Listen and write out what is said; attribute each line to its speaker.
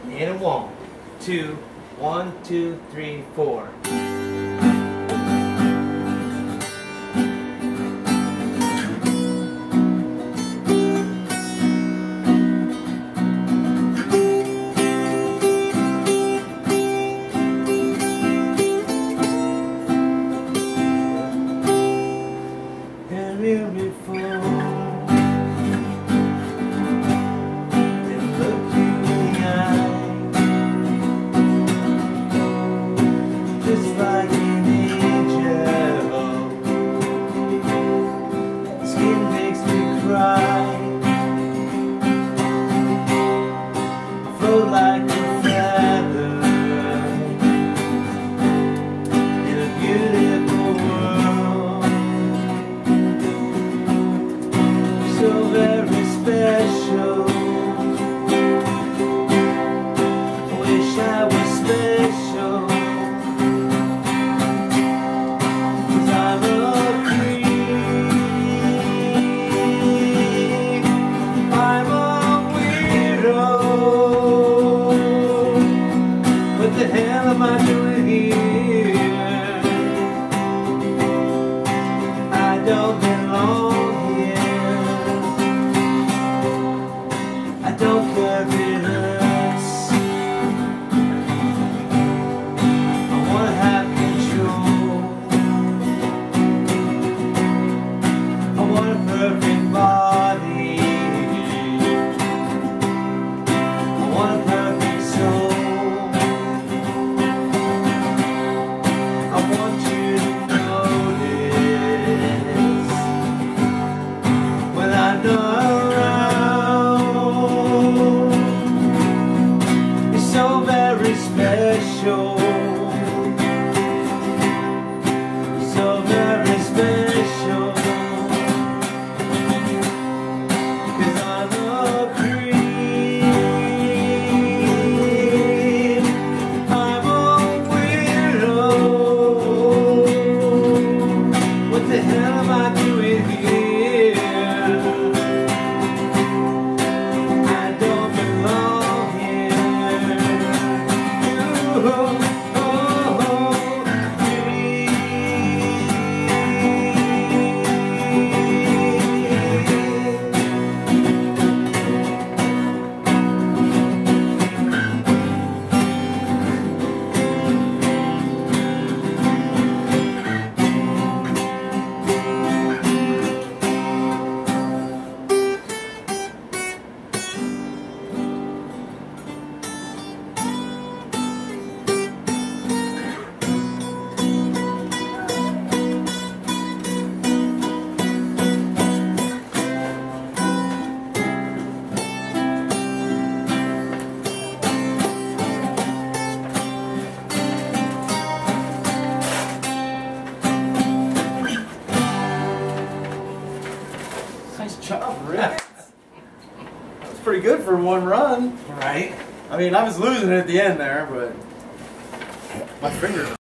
Speaker 1: In a 1, 2, 1, 2, 3, 4. Just like an angel, skin makes me cry. I float like a feather in a beautiful world, so very special. I wish I was special. What the hell am I doing here? I don't belong here. I don't care if it hurts. I wanna have control. I want a perfect body. I want a perfect soul. I want you to notice when I'm not around. You're so very special, so very special. 'Cause I'm a creep, I'm a weirdo. What the hell am I doing here? I don't belong here.
Speaker 2: Nice job, Rick. That was pretty good for one run.
Speaker 1: Right?
Speaker 2: I mean, I was losing it at the end there, but my fingers